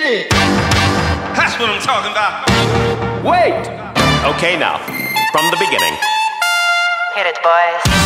shit. That's what I'm talking about. Wait! Okay, now, from the beginning. Hit it, boys.